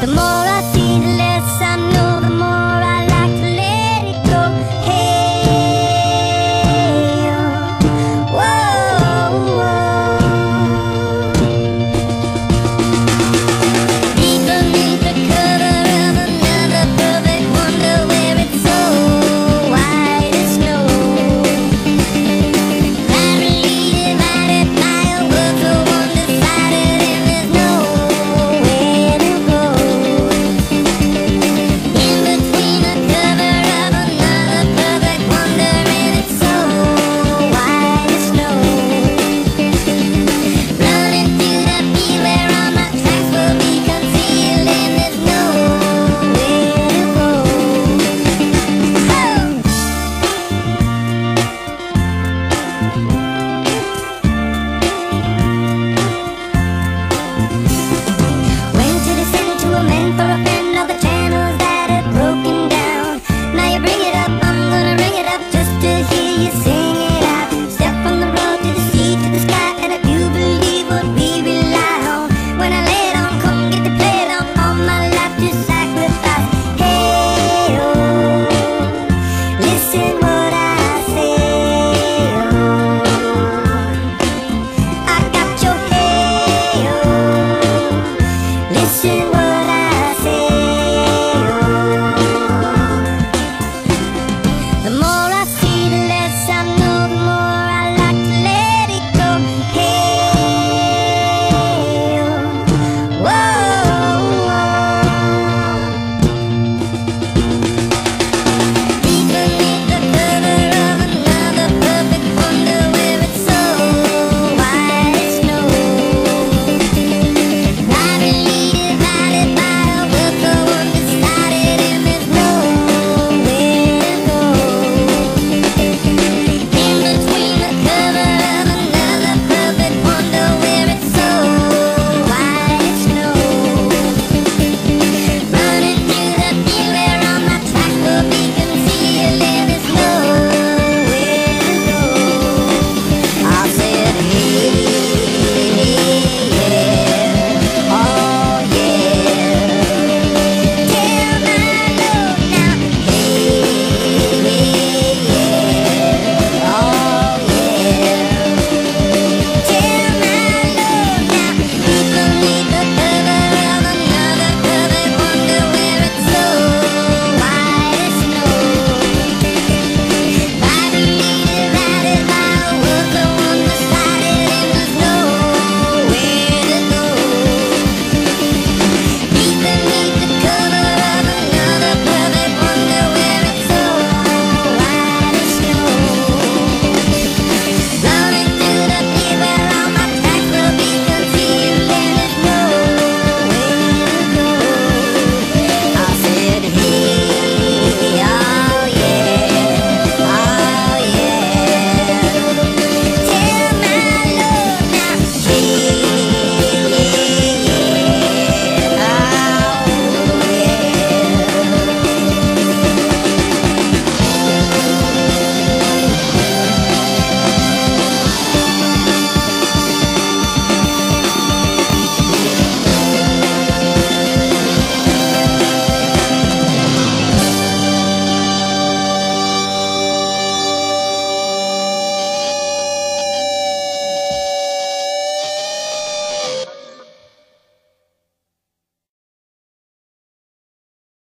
The more I see, the less I know. The more I like to let it go. Hey, oh, whoa, whoa. Deep beneath the cover of another perfect wonder, where it's so white as snow. Narrowly divided by a world so undecided, and there's nowhere to go. In between the cover of another perfect wonder, and it's so white as snow. Running through the field where all my tracks will be concealed, and there's nowhere to go. Went to the center to amend for a friend all the channels that had broken down. Now you bring it up, I'm gonna ring it up just to hear you sing it out. Step from the road to the sea to the sky, and if you believe what we rely on, when I lay it on, come get to play it on. All my life to sacrifice. Hey, oh, listen what I say. Oh, I got your hey, oh, listen what